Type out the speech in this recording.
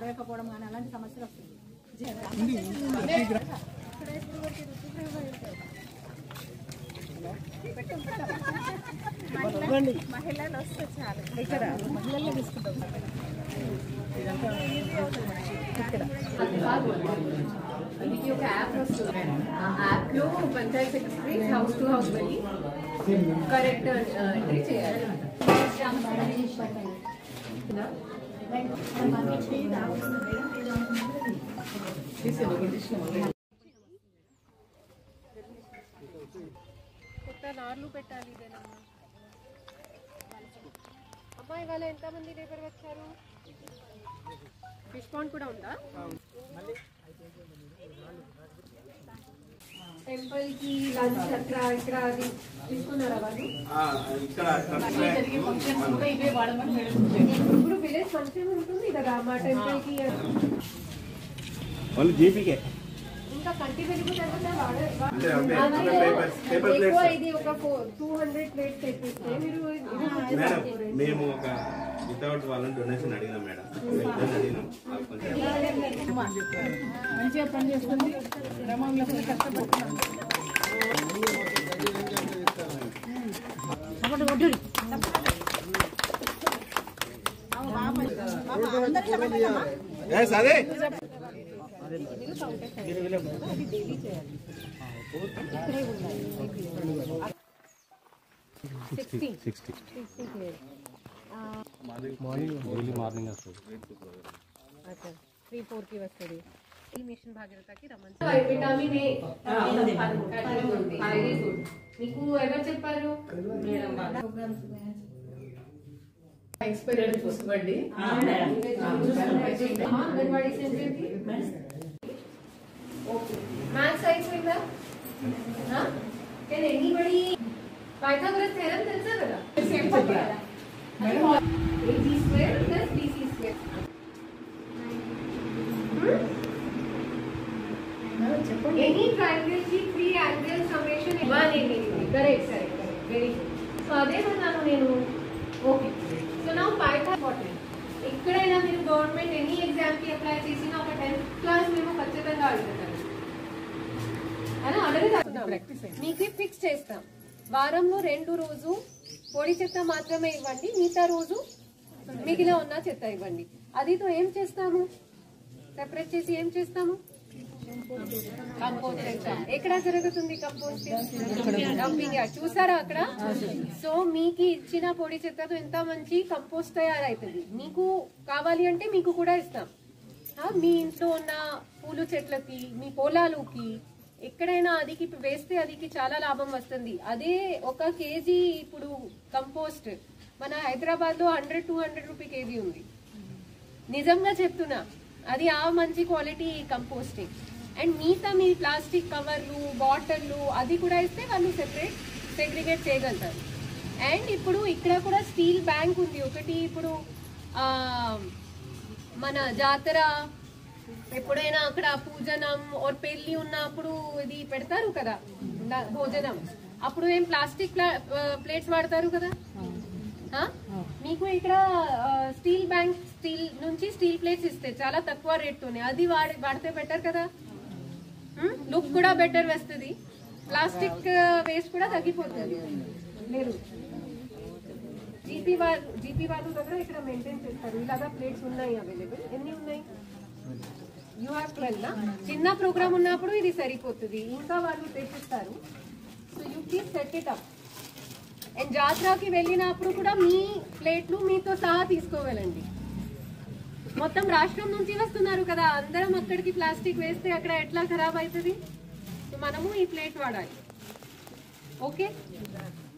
అరగకపోవడం కానీ అలాంటి సమస్యలు వస్తుంది. మహిళలు వస్తే చాలు, ఇక్కడ మహిళల్లో తీసుకుంటాం. ఇది ఒక యాప్ వస్తుంది. ఆ యాప్ లో panchayat secretary house to house వెళ్ళి కరెక్ట్ ఎంట్రీ చేయాలి. కొత్త నార్లు పెట్టాలి. ఇదేనమ్మా అమ్మా, ఇవాళ ఎంతమంది లేబర్ వచ్చారు? ఫిష్ పాండ్ కూడా ఉందా? టెంపుల్ కి లంచ్ అక్కడ ఇక్కడ అది తీసుకున్నారా వాళ్ళు? ఇప్పుడు విలేజ్ మంచిగా ఉంటుంది కదా మా టెంపుల్ కి. ఇంకా కంటి వెలుగు ఎక్కువ ఇది ఒక 200 ప్లేట్స్ తెప్పిస్తే మీరు మేము ఒక వితౌట్ వాళ్ళని డొనేషన్ అడిగినాం మేడం. మంచిగా పనిచేస్తుంది. గ్రామంలో కష్టపడుతున్నాం. మార్నింగ్ వస్తుంది. 3-4 కి వస్తుంది. ఈ మిషన్ భాగీరథకి రమ్మని. విటమిన్ ఏ మీకు ఎవరు చెప్పారు? ఎక్స్పీరియన్స్ చూసుకోండి. అంగన్వాడీ సెంటర్కి మ్యాథ్స్ అయిపోయిందా? కెన్ ఎనీబడీ పైథాగరస్ థియరమ్ తెలుసా కదా? AC square plus BC square. Any triangle की 3 angle summation 180. Correct. Very good. So అదే అన్నాను నేను. Okay. So now Pythagoras important. ఎక్కడైనా మీరు గవర్నమెంట్ ఎనీ ఎగ్జామ్ కి అప్లై చేసిన ఒక 10th క్లాస్ మేము ఖచ్చితంగా అడుగుతారు. అలా అడగదా? మీకు ఫిక్స్ చేస్తాం. వారంలో 2 రోజు పొడి చెత్త మాత్రమే ఇవ్వండి, మిగతా రోజు మిగిలిన ఉన్న చెత్త ఇవ్వండి. అదితో ఏం చేస్తాము? సెపరేట్ చేసి ఏం చేస్తాము? కంపోస్ట్ చేస్తాం. ఎక్కడ జరుగుతుంది కంపోస్టింగ్? Dumping yard. చూసారా అక్కడ? సో మీకు ఇచ్చిన పొడి చెత్తతో ఎంత మంచి కంపోస్ట్ తయారైతుంది. మీకు కావాలి అంటే మీకు కూడా ఇస్తాం. మీ ఇంట్లో ఉన్న పూలు చెట్లకి, మీ పొలాలకి ఎక్కడైనా అదికి వేస్తే అదికి చాలా లాభం వస్తుంది. అదే 1 కేజీ ఇప్పుడు కంపోస్ట్ మన హైదరాబాద్ లో 100-200 రూపీ కేజీ ఉంది. నిజంగా చెప్తున్నా, అది ఆ మంచి క్వాలిటీ కంపోస్టింగ్. అండ్ మిగతా మీ ప్లాస్టిక్ కవర్లు, బాటిల్లు అది కూడా ఇస్తే వాళ్ళు సెగ్రిగేట్ చేయగలుగుతారు. అండ్ ఇప్పుడు ఇక్కడ కూడా స్టీల్ బ్యాంక్ ఉంది ఒకటి. ఇప్పుడు మన జాతర ఎప్పుడైనా అక్కడ పూజనం ఆర్ పెళ్లి ఉన్నప్పుడు ఇది పెడతారు కదా భోజనం, అప్పుడు ఏం ప్లాస్టిక్ ప్లేట్స్ వాడతారు కదా. మీకు ఇక్కడ స్టీల్ బ్యాంక్ స్టీల్ నుంచి స్టీల్ ప్లేట్స్ ఇస్తే చాలా తక్కువ రేట్తోనే అది వాడితే బెటర్ కదా. లుక్ కూడా బెటర్ వస్తుంది, ప్లాస్టిక్ వేస్ట్ కూడా తగ్గిపోతుంది. మీరు జీపీ వాళ్ళు దగ్గర ఇక్కడ మెయింటైన్ చేస్తారు. ఇలాగా ప్లేట్స్ ఉన్నాయి అవైలబుల్. ఎన్ని ఉన్నాయి? యూ హ్యావ్ 12 నా? చిన్న ప్రోగ్రామ్ ఉన్నప్పుడు ఇది సరిపోతుంది, ఇంకా వాళ్ళు తెచ్చిస్తారు. So you keep set it up. And జాతరకి వెళ్ళినప్పుడు కూడా మీ ప్లేట్లు మీతో సహా తీసుకోవాలండి. మొత్తం రాష్ట్రం నుంచి వస్తున్నారు కదా, అందరం అక్కడికి ప్లాస్టిక్ వేస్తే అక్కడ ఎట్లా ఖరాబ్ అవుతుంది. సో మనము ఈ ప్లేట్ వాడాలి. ఓకే.